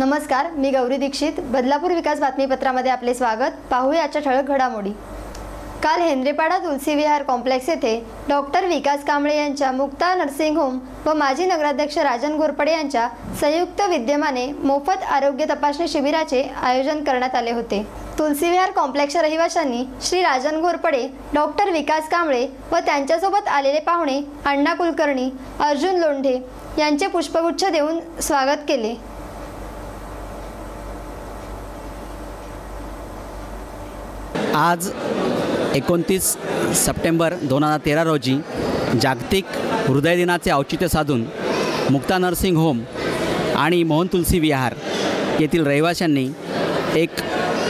नमस्कार, मी गौरी दीक्षित. बदलापूर विकास बातमीपत्रामध्ये आपले स्वागत. पाहूया आजच्या ठळक घडामोडी. काल हेनरीपाडा तुलसी विहार कॉम्प्लेक्स येथे डॉक्टर विकास कांबळे यांच्या मुक्ता नर्सिंग होम व माजी नगराध्यक्ष राजन घोरपडे यांच्या संयुक्त विद्यमाने मोफत आरोग्य तपासणी शिबिराचे आयोजन करण्यात आले होते. तुलसी विहार कॉम्प्लेक्सच्या रहिवाशांनी श्री राजन घोरपडे, डॉक्टर विकास कांबळे व त्यांच्यासोबत आलेले पाहुणे अण्णा कुलकर्णी, अर्जुन लोंढे यांचे पुष्पगुच्छ देऊन स्वागत केले. आज 29 सप्टेंबर 2013 रोजी जागतिक हृदय दिनाचे औचित्य साधून मुक्ता नर्सिंग होम आणि मोहन तुलसी विहार येथील रहिवाशांनी एक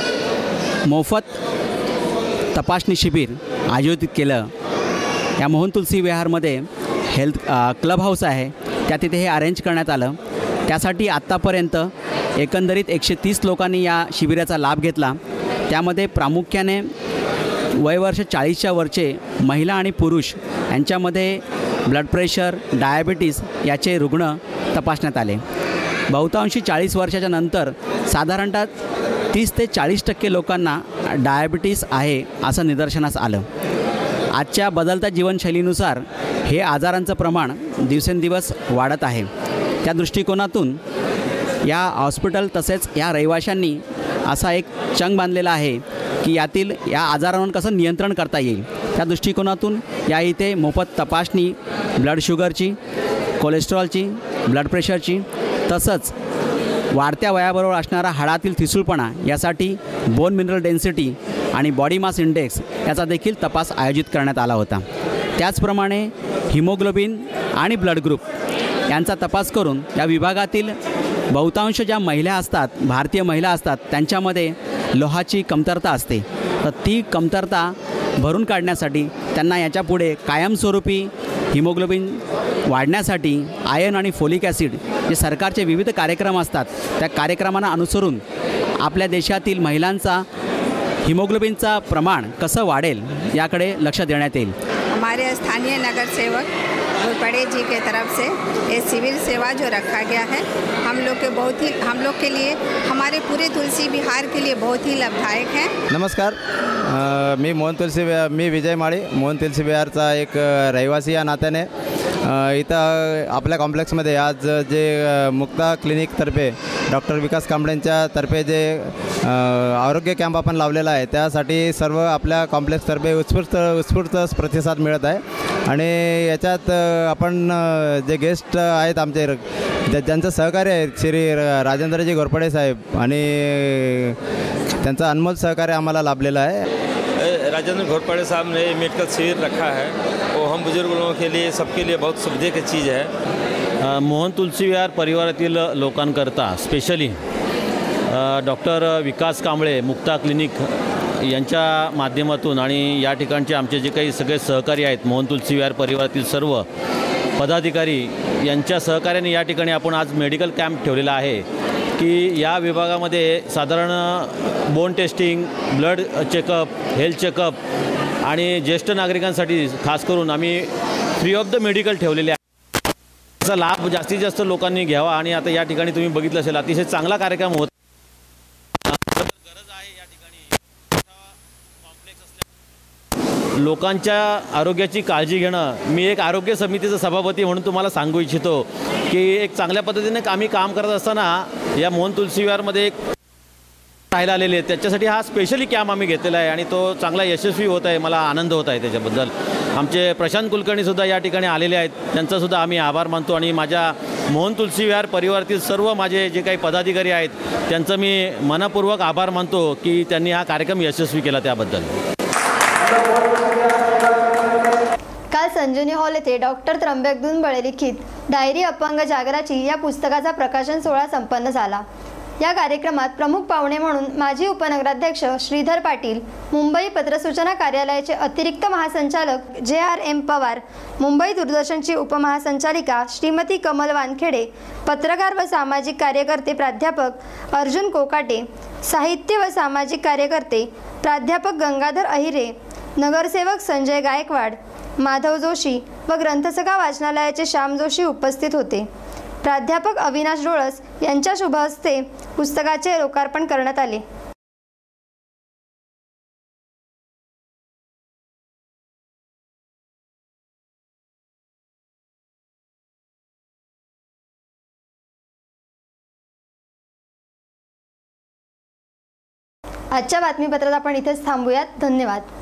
मोफत तपासणी शिबिर आयोजित केलं. या मोहन तुलसी विहारमध्ये हेल्थ क्लब हाऊस आहे, त्या तिथे हे अरेंज करण्यात आलं. त्यासाठी आत्तापर्यंत एकंदरीत 130 लोकांनी या शिबिराचा लाभ घेतला. त्यामध्ये प्रामुख्याने वयवर्ष 40च्या वरचे महिला आणि पुरुष यांच्यामध्ये ब्लड प्रेशर, डायबिटीस याचे रुग्ण तपासण्यात आले. बहुतांशी 40 वर्षाच्या नंतर साधारणतः 30 ते 40% लोकांना डायबिटीस आहे असं निदर्शनास आलं. आजच्या बदलत्या जीवनशैलीनुसार हे आजारांचं प्रमाण दिवसेंदिवस वाढत आहे. त्या दृष्टिकोनातून या हॉस्पिटल तसेच या रहिवाशांनी असा एक चंग बांधलेला आहे की या आजारांवर कसं नियंत्रण करता येईल. त्या दृष्टिकोनातून या इथे मोफत तपासणी ब्लड शुगरची, कोलेस्ट्रॉलची, ब्लड प्रेशरची तसंच वाढत्या वयाबरोबर असणारा हाडातील ठिसूळपणा यासाठी बोन मिनरल डेन्सिटी आणि बॉडी मास इंडेक्स याचा देखील तपास आयोजित करण्यात आला होता. त्याचप्रमाणे हिमोग्लोबिन आणि ब्लड ग्रुप यांचा तपास करून या विभागातील बहुतांश ज्या महिला असतात, भारतीय महिला असतात, त्यांच्यामध्ये लोहाची कमतरता असते. तर ती कमतरता भरून काढण्यासाठी त्यांना याच्यापुढे कायमस्वरूपी हिमोग्लोबिन वाढण्यासाठी आयर्न आणि फोलिक ॲसिड जे सरकारचे विविध कार्यक्रम असतात त्या कार्यक्रमांना अनुसरून आपल्या देशातील महिलांचा हिमोग्लोबिनचा प्रमाण कसं वाढेल याकडे लक्ष देण्यात येईल. हमारे स्थानीय नगर सेवक घोरपड़े जी के तरफ से ये शिविर सेवा जो रखा गया है हम लोग के लिए हमारे पूरे तुलसी विहार के लिए बहुत ही लाभदायक है. नमस्कार, मी विजय माळी, मोहन तुलसी विहारचा एक रहिवासी या नात्याने इथं आपल्या कॉम्प्लेक्समध्ये आज जे मुक्ता क्लिनिकतर्फे डॉक्टर विकास कांबळेंच्या तर्फे जे आरोग्य कॅम्प आपण लावलेला आहे त्यासाठी सर्व आपल्या कॉम्प्लेक्सतर्फे उत्स्फूर्त प्रतिसाद मिळत आहे. आणि याच्यात आपण जे गेस्ट आहेत आमचे ज्यांचं सहकार्य आहे श्री राजेंद्रजी घोरपडे साहेब आणि त्यांचं अनमोल सहकार्य आम्हाला लाभलेलं आहे. राजेंद्र घोरपड़े साहब ने मेडिकल शिविर रखा है वो हम बुजुर्ग लोगों के लिए सबके लिए बहुत सुविधा की चीज़ है. मोहन तुलसी विहार परिवारातील लोकांकरता specially doctor Vikas Kamble Mukta clinic यांच्या माध्यमातून आणि या ठिकाणचे आमचे जे काही सगळे सहकारी आहेत मोहन तुलसी विहार परिवारातील सर्व पदाधिकारी यांच्या सहकार्याने या ठिकाणी आपण आज मेडिकल कॅम्प ठेवलेला आहे की या विभागामध्ये साधारण bone testing, blood checkup, health checkup आणि ज्येष्ठ नागरिकांसाठी खास करून आम्ही फ्री ऑफ द मेडिकल ठेवलेले आहे. त्याचा लाभ जास्तीत जास्त लोकांनी घ्यावा. आणि आता या ठिकाणी तुम्ही बघितलं असेल अतिशय चांगला कार्यक्रम होत गरज आहे. या ठिकाणी कॉम्प्लेक्स असल्या लोकांच्या आरोग्याची काळजी घेणं. मी एक आरोग्य समितीचा सभापती म्हणून तुम्हाला सांगू इच्छितो की एक चांगल्या पद्धतीने आम्ही काम करत असताना या मोहन तुलसी विहारमध्ये एक राहायला आलेले आहेत त्याच्यासाठी हा स्पेशली कॅम्प आम्ही घेतलेला आहे आणि तो चांगला यशस्वी होत आहे. मला आनंद होत आहे त्याच्याबद्दल. आमचे प्रशांत कुलकर्णीसुद्धा या ठिकाणी आलेले आहेत, त्यांचासुद्धा आम्ही आभार मानतो. आणि माझ्या मोहन तुलसी विहार परिवारातील सर्व माझे जे काही पदाधिकारी आहेत त्यांचं मी मनपूर्वक आभार मानतो की त्यांनी हा कार्यक्रम यशस्वी केला त्याबद्दल. काल संजीवनी हॉल येथे डॉक्टर त्र्यंबक दुनबळे लिखित डायरी अपंग जागराची या पुस्तकाचा प्रकाशन सोहळा संपन्न झाला. या कार्यक्रमात प्रमुख पाहुणे म्हणून माजी उपनगराध्यक्ष श्रीधर पाटील, मुंबई पत्रसूचना कार्यालयाचे अतिरिक्त महासंचालक JRM पवार, मुंबई दूरदर्शनची उपमहासंचालिका श्रीमती कमल वानखेडे, पत्रकार व सामाजिक कार्यकर्ते प्राध्यापक अर्जुन कोकाटे, साहित्य व सामाजिक कार्यकर्ते प्राध्यापक गंगाधर अहिरे, नगरसेवक संजय गायकवाड, माधव जोशी व ग्रंथसखा वाचनालयाचे श्याम जोशी उपस्थित होते. प्राध्यापक अविनाश डोळस यांच्या शुभ हस्ते पुस्तकाचे लोकार्पण करण्यात आले. आजच्या बातमीपत्रात आपण इथेच थांबूयात. धन्यवाद.